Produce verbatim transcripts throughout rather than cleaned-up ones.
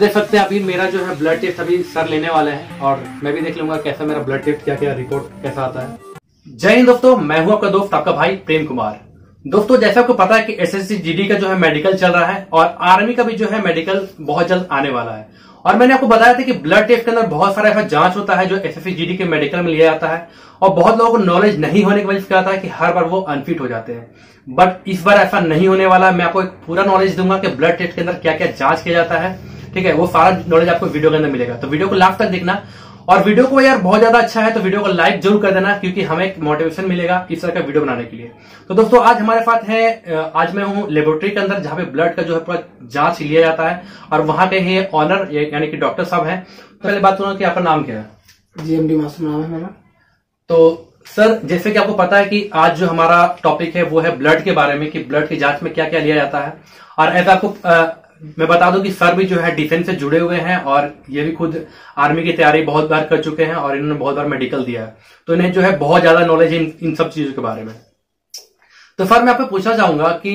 देख सकते हैं अभी मेरा जो है ब्लड टेस्ट अभी सर लेने वाले हैं और मैं भी देख लूंगा कैसा मेरा ब्लड टेस्ट क्या क्या रिपोर्ट कैसा आता है। जय हिंद दोस्तों, मैं हूं आपका दोस्त आपका भाई प्रेम कुमार। दोस्तों जैसे आपको पता है कि एसएससी जीडी का जो है मेडिकल चल रहा है और आर्मी का भी जो है मेडिकल बहुत जल्द आने वाला है। और मैंने आपको बताया था कि ब्लड टेस्ट के अंदर बहुत सारा ऐसा जांच होता है जो एसएससी जीडी के मेडिकल में लिया जाता है और बहुत लोगों को नॉलेज नहीं होने की वजह से क्या होता है कि हर बार वो अनफिट हो जाते हैं। बट इस बार ऐसा नहीं होने वाला। मैं आपको एक पूरा नॉलेज दूंगा कि ब्लड टेस्ट के अंदर क्या क्या जांच किया जाता है, ठीक है। वो सारा नॉलेज आपको वीडियो के अंदर मिलेगा, तो वीडियो को लास्ट तक देखना। और वीडियो को यार बहुत ज्यादा अच्छा है तो वीडियो को लाइक जरूर कर देना, क्योंकि हमें एक मोटिवेशन मिलेगा इस तरह का वीडियो बनाने के लिए। तो दोस्तों आज हमारे साथ है, आज मैं हूं लेबोरेटरी के अंदर जहां पे ब्लड का जो है पूरा जांच लिया जाता है और वहां के ही ऑनर यानी कि डॉक्टर साहब हैं। तो पहले बात करूंगा कि आपका नाम क्या है? जी एम डी मासूम नाम है मेरा। तो सर जैसे कि आपको पता है कि आज जो हमारा टॉपिक है वो है ब्लड के बारे में, कि ब्लड की जांच में क्या क्या लिया जाता है। और ऐसा आपको आ, मैं बता दूं कि सर भी जो है डिफेंस से जुड़े हुए हैं और ये भी खुद आर्मी की तैयारी बहुत बार कर चुके हैं और इन्होंने बहुत बार मेडिकल दिया है, तो इन्हें जो है बहुत ज्यादा नॉलेज है इन, इन सब चीजों के बारे में। तो सर मैं आपको पूछना चाहूंगा कि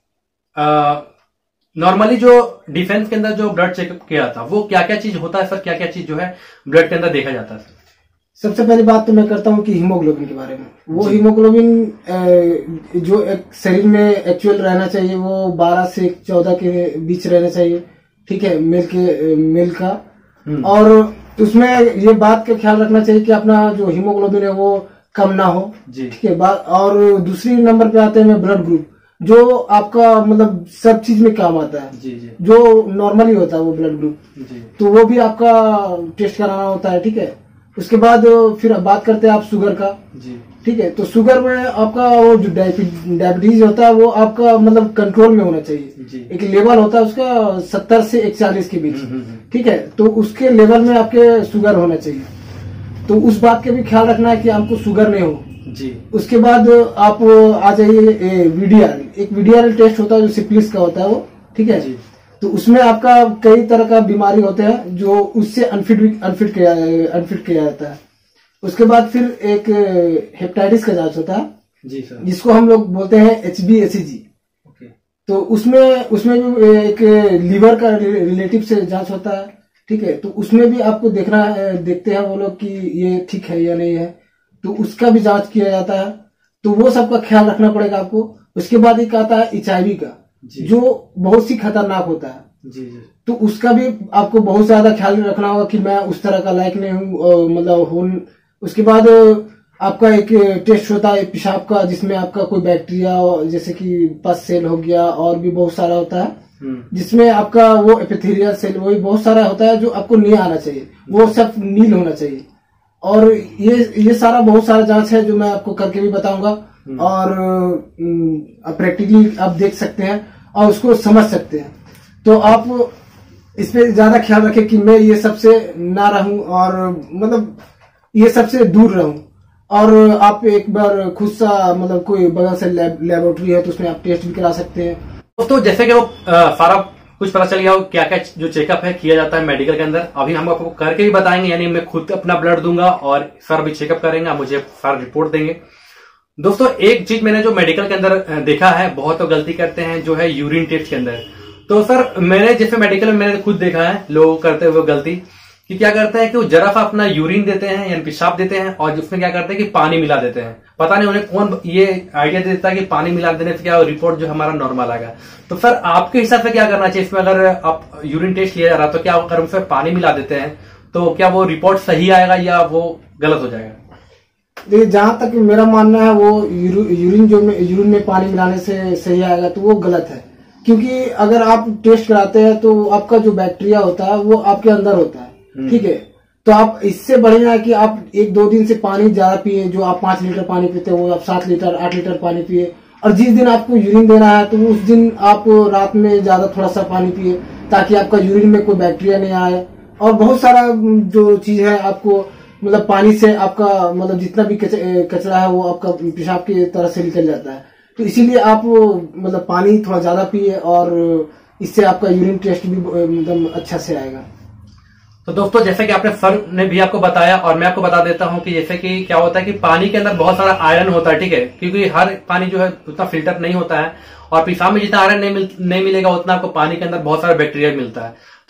नॉर्मली जो डिफेंस के अंदर जो ब्लड चेकअप किया था वो क्या क्या चीज होता है सर? क्या क्या चीज जो है ब्लड के अंदर देखा जाता है? सबसे पहली बात तो मैं करता हूँ कि हीमोग्लोबिन के बारे में। वो हीमोग्लोबिन जो एक शरीर में एक्चुअल रहना चाहिए वो बारह से चौदह के बीच रहना चाहिए, ठीक है, मेल के मेल का। और उसमें ये बात का ख्याल रखना चाहिए कि अपना जो हीमोग्लोबिन है वो कम ना हो, ठीक है। और दूसरी नंबर पे आते हैं ब्लड ग्रुप, जो आपका मतलब सब चीज में काम आता है, जी जी। जो नॉर्मली होता है वो ब्लड ग्रुप, तो वो भी आपका टेस्ट कराना होता है, ठीक है। उसके बाद फिर बात करते हैं आप शुगर का, जी ठीक है। तो शुगर में आपका वो जो डायबिटीज होता है वो आपका मतलब कंट्रोल में होना चाहिए, जी। एक लेवल होता है उसका सत्तर से इकतालीस के बीच, ठीक है। तो उसके लेवल में आपके शुगर होना चाहिए, तो उस बात का भी ख्याल रखना है कि आपको शुगर नहीं हो, जी। उसके बाद आप आ जाइए वीडीआर, एक वीडीआर टेस्ट होता है जो सिफिलिस का होता है वो, ठीक है जी। तो उसमें आपका कई तरह का बीमारी होते हैं जो उससे अनफिट अनफिट किया अनफिट किया जाता है। उसके बाद फिर एक हेपेटाइटिस का जांच होता है, जी सर, जिसको हम लोग बोलते हैं H B S E G. तो उसमें उसमें भी एक लीवर का रिलेटिव से जांच होता है, ठीक है। तो उसमें भी आपको देखना है, देखते हैं वो लोग कि ये ठीक है या नहीं है, तो उसका भी जांच किया जाता है। तो वो सबका ख्याल रखना पड़ेगा आपको। उसके बाद एक आता है एच आई वी का, जो बहुत सी खतरनाक होता है, जी जी। तो उसका भी आपको बहुत ज्यादा ख्याल रखना होगा कि मैं उस तरह का लायक नहीं हूँ, मतलब हूँ। उसके बाद आपका एक टेस्ट होता है पेशाब का, जिसमें आपका कोई बैक्टीरिया जैसे कि पस सेल हो गया और भी बहुत सारा होता है, जिसमें आपका वो एपिथेलियल सेल वही बहुत सारा होता है जो आपको नहीं आना चाहिए, वो सब नील होना चाहिए। और ये ये सारा बहुत सारा जांच है जो मैं आपको करके भी बताऊंगा और प्रैक्टिकली आप देख सकते हैं और उसको समझ सकते हैं। तो आप इस पे ज्यादा ख्याल रखें कि मैं ये सबसे ना रहूं और मतलब ये सबसे दूर रहूं। और आप एक बार खुद सा मतलब कोई बगल से लेबोरेटरी है तो उसमें आप टेस्ट भी करा सकते हैं। दोस्तों जैसे कि वो सारा कुछ पता चल गया क्या क्या जो चेकअप है किया जाता है मेडिकल के अंदर, अभी हम आपको करके भी बताएंगे। यानी मैं खुद अपना ब्लड दूंगा और सर भी चेकअप करेंगे, मुझे सारा रिपोर्ट देंगे। दोस्तों एक चीज मैंने जो मेडिकल के अंदर देखा है, बहुत तो गलती करते हैं जो है यूरिन टेस्ट के अंदर। तो सर मैंने जैसे मेडिकल में मैंने खुद देखा है लोग करते हुए गलती कि क्या करते हैं कि वो जरा सा अपना यूरिन देते हैं यानी पेशाब देते हैं और उसमें क्या करते हैं कि पानी मिला देते हैं। पता नहीं उन्हें कौन ये आइडिया देता है कि पानी मिला देने से क्या रिपोर्ट जो हमारा नॉर्मल आएगा। तो सर आपके हिसाब से क्या करना चाहिए इसमें? अगर आप यूरिन टेस्ट लिया जा रहा है तो क्या अगर उसमें पानी मिला देते हैं तो क्या वो रिपोर्ट सही आएगा या वो गलत हो जाएगा? देखिए जहां तक मेरा मानना है वो यूरिन जो में यूरिन में पानी मिलाने से सही आएगा तो वो गलत है। क्योंकि अगर आप टेस्ट कराते हैं तो आपका जो बैक्टीरिया होता है वो आपके अंदर होता है, ठीक है। तो आप इससे बढ़िया है कि आप एक दो दिन से पानी ज्यादा पिए, जो आप पांच लीटर पानी पीते हो आप सात लीटर आठ लीटर पानी पिए। और जिस दिन आपको यूरिन देना है तो उस दिन आप रात में ज्यादा थोड़ा सा पानी पिए ताकि आपका यूरिन में कोई बैक्टीरिया नहीं आए। और बहुत सारा जो चीज है आपको मतलब पानी से आपका मतलब जितना भी कचरा है वो आपका पेशाब की तरह से निकल जाता है। तो इसीलिए आप मतलब पानी थोड़ा ज्यादा पिए और इससे आपका यूरिन टेस्ट भी मतलब अच्छा से आएगा। तो दोस्तों जैसे कि आपने सर ने भी आपको बताया और मैं आपको बता देता हूं कि जैसे कि क्या होता है कि पानी के अंदर बहुत सारा आयरन होता है, ठीक है। क्योंकि हर पानी जो है उतना फिल्टर नहीं होता है और पेशाब में जितना आयरन नहीं, मिल, नहीं मिलेगा उतना आपको पानी के अंदर बहुत सारा बैक्टीरिया मिलता है।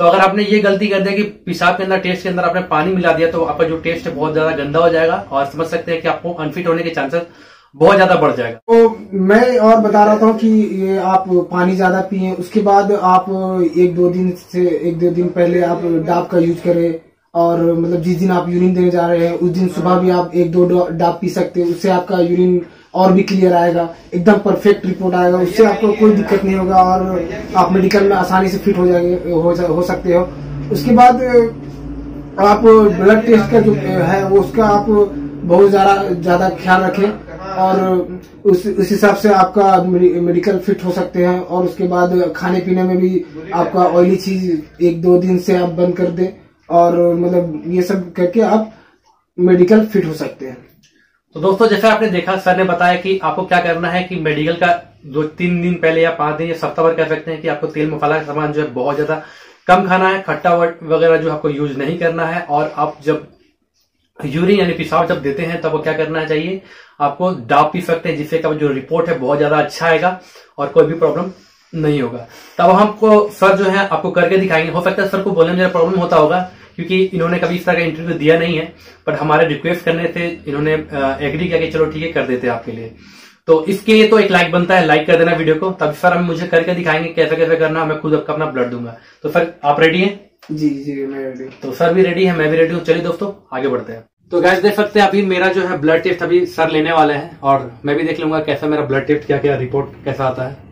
तो अगर आपने ये गलती कर दिया कि पेशाब के अंदर टेस्ट के अंदर आपने पानी मिला दिया तो आपका जो टेस्ट है बहुत ज्यादा गंदा हो जाएगा और समझ सकते हैं कि आपको अनफिट होने के चांसेस बहुत ज्यादा बढ़ जाएगा। तो मैं और बता रहा था कि ये आप पानी ज्यादा पिए, उसके बाद आप एक दो दिन से एक दो दिन पहले आप डाब का यूज करें और मतलब जिस दिन आप यूरिन देने जा रहे हैं उस दिन सुबह भी आप एक दो डाब पी सकते हैं। उससे आपका यूरिन और भी क्लियर आएगा, एकदम परफेक्ट रिपोर्ट आएगा, उससे आपको कोई दिक्कत नहीं होगा और आप मेडिकल में आसानी से फिट हो जाएंगे हो, हो सकते हो। उसके बाद आप ब्लड टेस्ट का जो है वो उसका आप बहुत ज्यादा ज्यादा ख्याल रखें और उस उस हिसाब से आपका मेडिकल फिट हो सकते हैं। और उसके बाद खाने पीने में भी आपका ऑयली चीज एक दो दिन से आप बंद कर दें और मतलब ये सब करके आप मेडिकल फिट हो सकते हैं। तो दोस्तों जैसे आपने देखा सर ने बताया कि आपको क्या करना है कि मेडिकल का दो तीन दिन पहले या पांच दिन या सप्ताह भर कह सकते हैं कि आपको तेल मसाला का सामान जो है बहुत ज्यादा कम खाना है, खट्टा वगैरह जो आपको यूज नहीं करना है। और आप जब यूरिन यानी पेशाब जब देते हैं तब वो क्या करना चाहिए, आपको डाब पी सकते हैं जिससे का जो रिपोर्ट है बहुत ज्यादा अच्छा आएगा और कोई भी प्रॉब्लम नहीं होगा। तब हमको सर जो है आपको करके दिखाएंगे। हो सकता है सर को बोलने में जरा प्रॉब्लम होता होगा क्योंकि इन्होंने कभी इस तरह का इंटरव्यू दिया नहीं है, पर हमारे रिक्वेस्ट करने से इन्होंने एग्री किया कि चलो ठीक है कर देते हैं आपके लिए। तो इसके लिए तो एक लाइक बनता है, लाइक कर देना वीडियो को। तब सर हम मुझे करके दिखाएंगे कैसे कैसे करना, मैं खुद अपना ब्लड दूंगा। तो सर आप रेडी हैं? जी जी मैं रेडी। तो सर भी रेडी है, मैं भी रेडी हूँ। चलिए दोस्तों आगे बढ़ते हैं। तो गैस देख सकते हैं अभी मेरा जो है ब्लड टेस्ट अभी सर लेने वाले हैं और मैं भी देख लूंगा कैसा मेरा ब्लड टेस्ट क्या क्या रिपोर्ट कैसा आता है।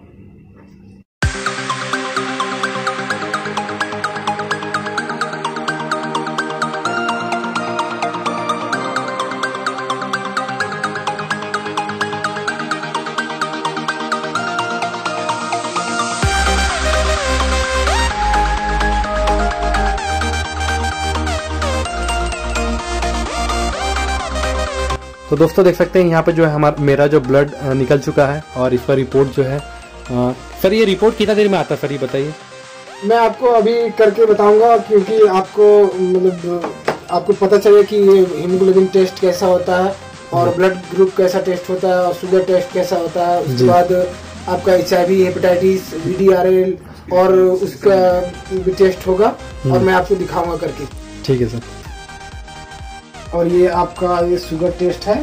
तो दोस्तों देख सकते हैं यहाँ पे जो है हमारा मेरा जो ब्लड निकल चुका है और इसका रिपोर्ट जो है आ, सर ये रिपोर्ट कितना देर में आता है सर ये बताइए। मैं आपको अभी करके बताऊंगा क्योंकि आपको मतलब आपको पता चले कि ये हीमोग्लोबिन टेस्ट कैसा होता है और ब्लड ग्रुप कैसा टेस्ट होता है और शुगर टेस्ट कैसा होता है। उसके बाद आपका H I V hepatitis V D R L और उसका भी टेस्ट होगा और मैं आपको दिखाऊंगा करके। ठीक है सर। और ये आपका ये शुगर टेस्ट है।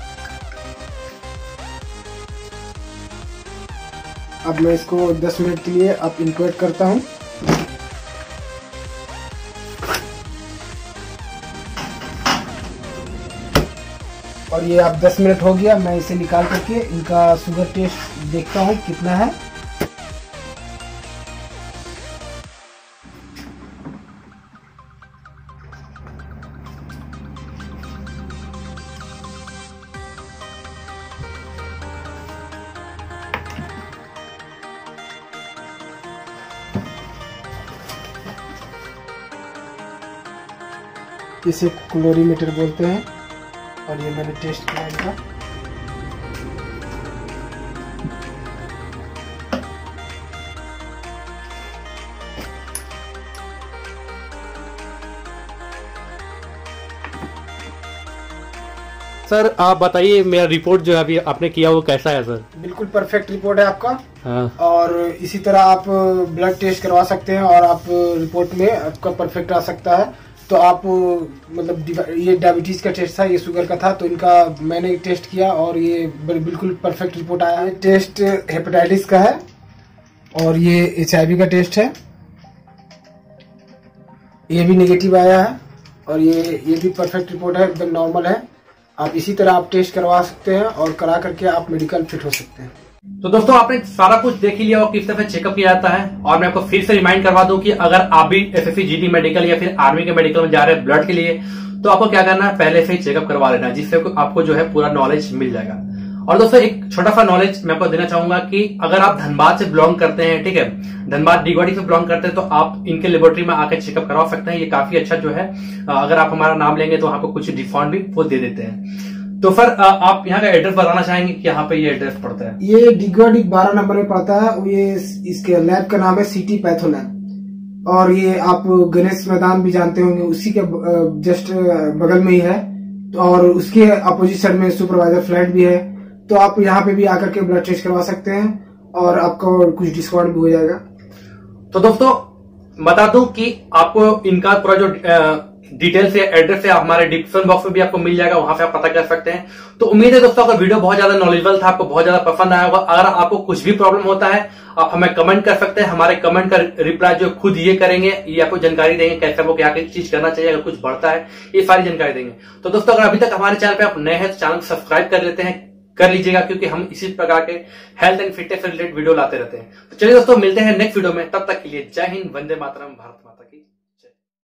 अब मैं इसको दस मिनट के लिए अब इंक्यूबेट करता हूँ। और ये अब दस मिनट हो गया, मैं इसे निकाल करके इनका शुगर टेस्ट देखता हूँ कितना है। इसे क्लोरीमीटर बोलते हैं और ये मैंने टेस्ट किया इनका। सर आप बताइए मेरा रिपोर्ट जो है अभी आपने किया वो कैसा है सर? बिल्कुल परफेक्ट रिपोर्ट है आपका। हाँ। और इसी तरह आप ब्लड टेस्ट करवा सकते हैं और आप रिपोर्ट में आपका परफेक्ट आ सकता है। तो आप मतलब ये डायबिटीज का टेस्ट था, ये शुगर का था, तो इनका मैंने टेस्ट किया और ये बिल्कुल परफेक्ट रिपोर्ट आया है। टेस्ट हेपेटाइटिस का है और ये एच आई वी का टेस्ट है, ये भी नेगेटिव आया है और ये ये भी परफेक्ट रिपोर्ट है, एकदम नॉर्मल है। आप इसी तरह आप टेस्ट करवा सकते हैं और करा करके आप मेडिकल फिट हो सकते हैं। तो दोस्तों आपने सारा कुछ देख ही लिया और किस तरह से चेकअप किया जाता है। और मैं आपको फिर से रिमाइंड करवा दूं कि अगर आप भी एसएससी जीडी मेडिकल या फिर आर्मी के मेडिकल में जा रहे हैं ब्लड के लिए तो आपको क्या करना है, पहले से ही चेकअप करवा लेना है, जिससे आपको जो है पूरा नॉलेज मिल जाएगा। और दोस्तों एक छोटा सा नॉलेज मैं आपको देना चाहूंगा कि अगर आप धनबाद से बिलोंग करते हैं, ठीक है, धनबाद डीगवाड़ी से बिलोंग करते हैं, तो आप इनके लेबोरेटरी में आकर चेकअप करवा सकते हैं। ये काफी अच्छा जो है, अगर आप हमारा नाम लेंगे तो आपको कुछ डिस्काउंट भी वो दे देते हैं। तो सर आप यहाँ का एड्रेस बताना चाहेंगे कि यहाँ पे ये एड्रेस पड़ता है? ये डीगवाड़ी बारह नंबर में पड़ता है। ये इसके लैब का नाम है सिटी पैथो लैब और ये आप गणेश मैदान भी जानते होंगे, उसी के जस्ट बगल में ही है। और उसके अपोजिट साइड में सुपरवाइजर फ्लैट भी है। तो आप यहाँ पे भी आकर के ब्लड टेस्ट करवा सकते हैं और आपको कुछ डिस्काउंट भी हो जाएगा। तो दोस्तों बता दूं कि आपको इनका पूरा जो डिटेल्स या एड्रेस है हमारे डिस्क्रिप्शन बॉक्स में भी आपको मिल जाएगा, वहां पे आप पता कर सकते हैं। तो उम्मीद है दोस्तों अगर वीडियो बहुत ज्यादा नॉलेजेबल था, आपको बहुत ज्यादा पसंद आया होगा। अगर आपको कुछ भी प्रॉब्लम होता है आप हमें कमेंट कर सकते हैं, हमारे कमेंट का रिप्लाई जो खुद ये करेंगे, ये आपको जानकारी देंगे कैसे वो क्या चीज करना चाहिए, अगर कुछ बढ़ता है ये सारी जानकारी देंगे। तो दोस्तों अगर अभी तक हमारे चैनल पे आप नए हैं तो चैनल को सब्सक्राइब कर लेते हैं कर लीजिएगा, क्योंकि हम इसी प्रकार के हेल्थ एंड फिटनेस से रिलेटेड वीडियो लाते रहते हैं। तो चलिए दोस्तों मिलते हैं नेक्स्ट वीडियो में, तब तक के लिए जय हिंद, वंदे मातरम, भारत माता की।